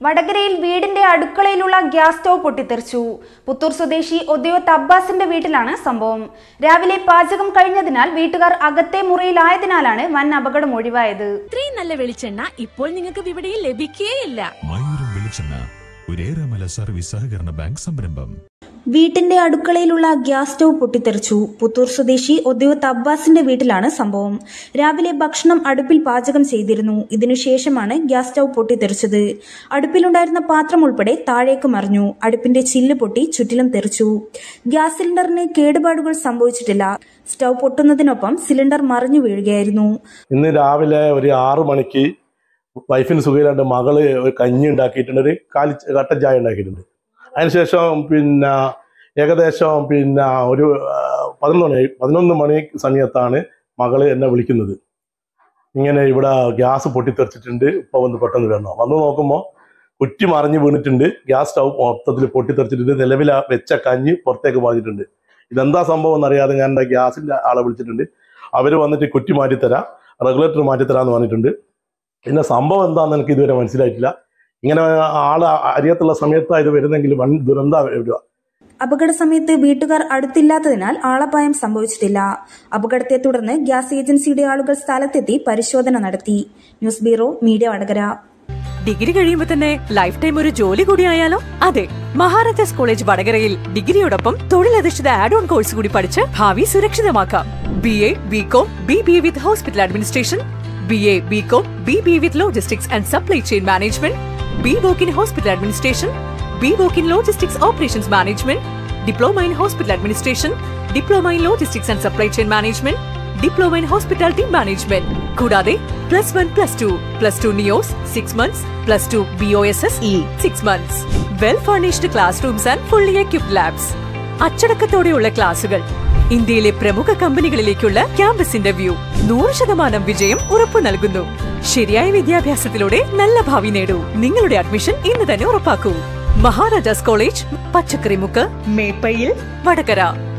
വടകരയിൽ വീടിന്റെ അടുക്കളയിലുള്ള gas stove പൊട്ടിത്തെറിച്ചു. പുത്തൂർ സ്വദേശി ഒദ്യോത്ത് അബ്ബാസിന്റെ വീട്ടിലാണ് സംഭവം. രാവിലെ പാചകം കഴിഞ്ഞതിനാൽ വീട്ടുകാർ അകത്തെ മുറിയിലായതിനാലാണ് വൻ അപകടം ഒഴിവായത്. ഇത്രയും നല്ല വെളിച്ചെണ്ണ ഇപ്പോൾ നിങ്ങൾക്ക് വിപണിയിൽ ലഭിക്കുകയില്ല. സർവീസ് സഹകരണ ബാങ്ക് സംരംഭം. വീട്ടിന്റെ അടുക്കളയിലുള്ള ഗ്യാസ് സ്റ്റൗ പൊട്ടിത്തെറിച്ചു. പുത്തൂർ സ്വദേശി ഒദ്യോത്ത് അബ്ബാസിന്റെ വീട്ടിലാണ് സംഭവം. രാവിലെ ഭക്ഷണം അടുപ്പിൽ പാചകം ചെയ്തിരുന്നു. ഇതിനുശേഷമാണ് ഗ്യാസ് സ്റ്റൗ പൊട്ടിത്തെറിച്ചത്. അടുപ്പിലുണ്ടായിരുന്ന പാത്രം ഉൾപ്പെടെ താഴേക്ക് മറിഞ്ഞു. അടുപ്പിന്റെ ചില്ല് പൊട്ടി ചുറ്റിലും തെറിച്ചു. ഗ്യാസ് സിലിണ്ടറിന് കേടുപാടുകൾ സംഭവിച്ചിട്ടില്ല. സ്റ്റൗ പൊട്ടുന്നതിനൊപ്പം സിലിണ്ടർ മറിഞ്ഞു വീഴുകയായിരുന്നു. ഇന്ന് രാവിലെ ഒരു 6 മണിക്ക് വൈഫിന് സുഖമില്ലാണ്ട് മകള് ഒരു കഞ്ഞി ഉണ്ടാക്കിയിട്ടുണ്ട്, ഒരു കട്ടൻ ചായ ഉണ്ടാക്കിയിട്ടുണ്ട്. അതിനുശേഷം ഏകദേശം ഒരു 11 മണി സമയത്താണ് മകള് എന്നെ വിളിക്കുന്നത്. ഇങ്ങനെ ഇവിടെ ഗ്യാസ് പൊട്ടിത്തെറിച്ചിട്ടുണ്ട്, ഇപ്പോൾ വന്ന് പെട്ടെന്ന് വരണം. വന്ന് നോക്കുമ്പോൾ കുറ്റി മറിഞ്ഞ് വീണിട്ടുണ്ട്. ഗ്യാസ് സ്റ്റൗ മൊത്തത്തിൽ പൊട്ടിത്തെറിച്ചിട്ടുണ്ട്. നിലവിൽ വെച്ച കഞ്ഞി പുറത്തേക്ക് മാറിയിട്ടുണ്ട്. ഇതെന്താ സംഭവം എന്നറിയാതെ ഞാൻ എൻ്റെ ഗ്യാസിൻ്റെ ആളെ വിളിച്ചിട്ടുണ്ട്. അവർ വന്നിട്ട് കുറ്റി മാറ്റിത്തരാം, റെഗുലേറ്റർ മാറ്റിത്തരാമെന്ന് പറഞ്ഞിട്ടുണ്ട്. പിന്നെ സംഭവം എന്താണെന്ന് എനിക്ക് ഇതുവരെ മനസ്സിലായിട്ടില്ല. ഇങ്ങനെ ആള് അറിയത്തുള്ള സമയത്താണ് ഇത് വരുന്നെങ്കിൽ വൻ ദുരന്തം വരിക. അപകട സമയത്ത് വീട്ടുകാർ അടുത്തില്ലാത്തതിനാൽ ആളപായം സംഭവിച്ചിട്ടില്ല. അപകടത്തെ തുടർന്ന് ഗ്യാസ് ഏജൻസിയുടെ ആളുകൾ സ്ഥലത്തെത്തി പരിശോധന നടത്തി. News bureau, media, Vadakara. Degree കഴിയുമ്പോൾ തന്നെ ലൈഫ് ടൈം ഒരു ജോലി കൂടി ആയാലോ? അതെ, മഹാരാജാസ് കോളേജ് വടകരയിൽ ഡിഗ്രിയോടൊപ്പം തൊഴിലധിഷ്ഠിത ആഡ് ഓൺ കോഴ്സ് കൂടി പഠിച്ച് ഭാവി സുരക്ഷിതമാക്കാം. BA, BCom, BBA with Hospital Administration, BA, BCom, BBA with Logistics and Supply Chain Management, BVoc in Hospital Administration, BVoc in Logistics Operations Management, Diploma in Hospital Administration, Diploma in Logistics and Supply Chain Management, Diploma in Hospitality Management. കൂടാതെ +1, +2, +2 NEOS 6 months, +2 BOSS 6 months. Well furnished classrooms and fully equipped labs. അച്ചടക്കത്തോടെയുള്ള ക്ലാസുകൾ. ഇന്ത്യയിലെ പ്രമുഖ കമ്പനികളിലേക്കുള്ള campus interview. 100% വിജയം ഉറപ്പു നൽകുന്നു. ശരിയായ വിദ്യാഭ്യാസത്തിലൂടെ നല്ല ഭാവി നേടൂ. നിങ്ങളുടെ അഡ്മിഷൻ ഇന്ന് തന്നെ ഉറപ്പാക്കൂ. മഹാരാജാസ് കോളേജ്, പച്ചക്കറിമുക്ക്, മേപ്പയിൽ, വടകര.